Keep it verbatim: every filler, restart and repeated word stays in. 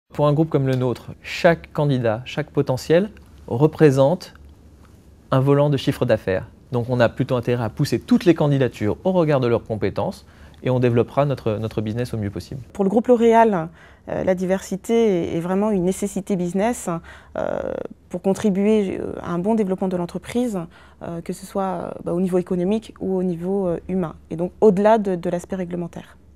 Pour un groupe comme le nôtre, chaque candidat, chaque potentiel représente un volant de chiffre d'affaires. Donc on a plutôt intérêt à pousser toutes les candidatures au regard de leurs compétences et on développera notre, notre business au mieux possible. Pour le groupe L'Oréal, euh, la diversité est vraiment une nécessité business euh, pour contribuer à un bon développement de l'entreprise, euh, que ce soit bah, au niveau économique ou au niveau euh, humain, et donc au-delà de, de l'aspect réglementaire.